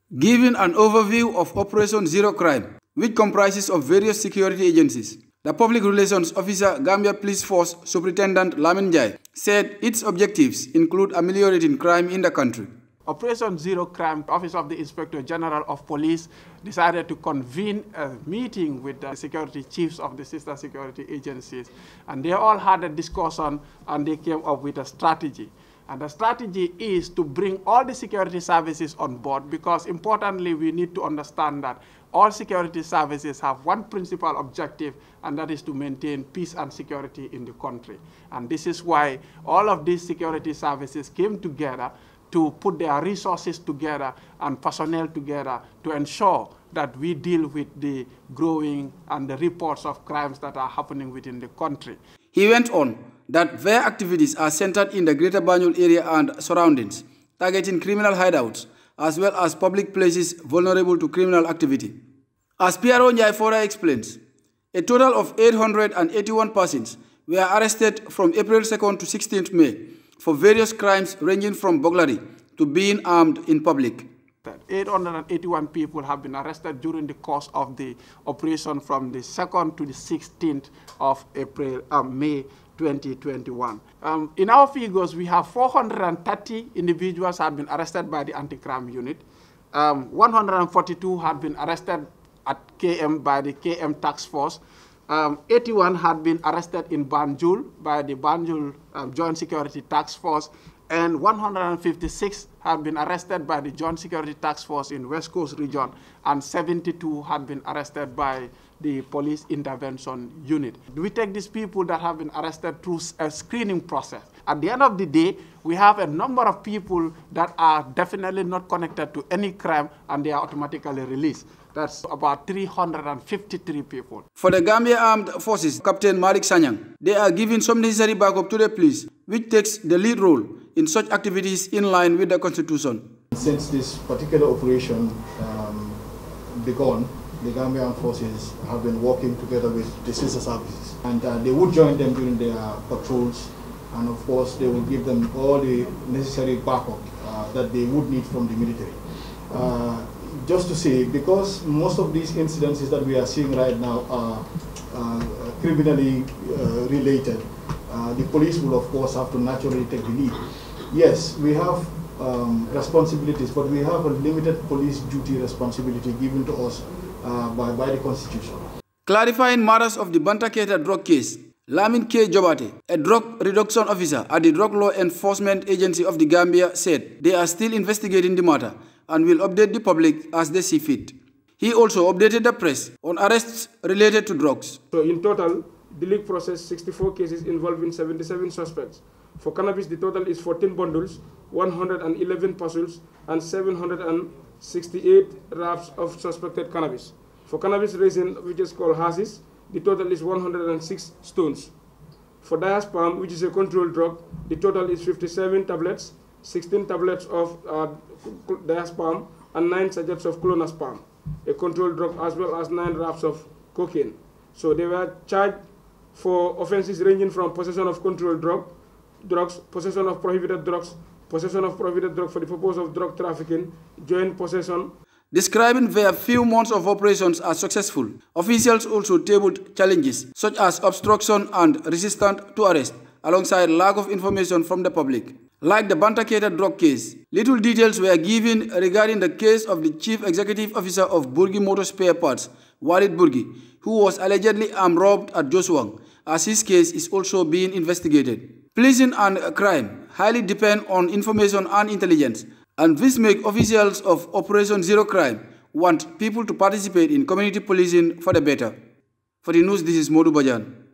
Giving an overview of Operation Zero Crime, which comprises of various security agencies, the Public Relations Officer Gambia Police Force Superintendent Lamin Jai said its objectives include ameliorating crime in the country. Operation Zero Crime, Office of the Inspector General of Police decided to convene a meeting with the security chiefs of the sister security agencies. And they all had a discussion and they came up with a strategy. And the strategy is to bring all the security services on board because importantly, we need to understand that all security services have one principal objective, and that is to maintain peace and security in the country. And this is why all of these security services came together to put their resources together and personnel together to ensure that we deal with the growing and the reports of crimes that are happening within the country. He went on that their activities are centered in the Greater Banjul area and surroundings, targeting criminal hideouts as well as public places vulnerable to criminal activity. As PRO Njaifora explains, a total of 881 persons were arrested from April 2nd to 16th May for various crimes ranging from burglary to being armed in public. 881 people have been arrested during the course of the operation from the 2nd to the 16th of May 2021. In our figures, we have 430 individuals have been arrested by the anti-crime unit. 142 had been arrested at KM by the KM task force. 81 had been arrested in Banjul by the Banjul Joint Security Task Force, and 156 had been arrested by the Joint Security Task Force in West Coast region, and 72 had been arrested by the Police Intervention Unit. We take these people that have been arrested through a screening process. At the end of the day, we have a number of people that are definitely not connected to any crime, and they are automatically released. That's about 353 people. For the Gambia Armed Forces, Captain Malik Sanyang, they are giving some necessary backup to the police, which takes the lead role in such activities in line with the Constitution. Since this particular operation began, the Gambia Armed Forces have been working together with the sister services. And they would join them during their patrols, and of course they will give them all the necessary backup that they would need from the military. Just to say, because most of these incidences that we are seeing right now are criminally related, the police will of course have to naturally take the lead. Yes, we have responsibilities, but we have a limited police duty responsibility given to us by the Constitution. Clarifying matters of the Bantaketa drug case, Lamin K. Jobate, a drug reduction officer at the Drug Law Enforcement Agency of the Gambia, said they are still investigating the matter and will update the public as they see fit. He also updated the press on arrests related to drugs. So in total, the league processed 64 cases involving 77 suspects. For cannabis, the total is 14 bundles, 111 parcels, and 768 wraps of suspected cannabis. For cannabis resin, which is called hashish, the total is 106 stones. For diazepam, which is a controlled drug, the total is 57 tablets, 16 tablets of diazepam, and 9 sachets of clonazepam, a controlled drug, as well as 9 wraps of cocaine. So they were charged for offenses ranging from possession of controlled drugs, possession of prohibited drugs for the purpose of drug trafficking, joint possession. Describing their few months of operations as successful, officials also tabled challenges such as obstruction and resistance to arrest, alongside lack of information from the public. Like the Bantaketa drug case, little details were given regarding the case of the Chief Executive Officer of Burgi Motor Spare Parts, Walid Burgi, who was allegedly armed-robbed at Josuang, as his case is also being investigated. Policing and crime highly depend on information and intelligence, and this makes officials of Operation Zero Crime want people to participate in community policing for the better. For the news, this is Modu Bajan.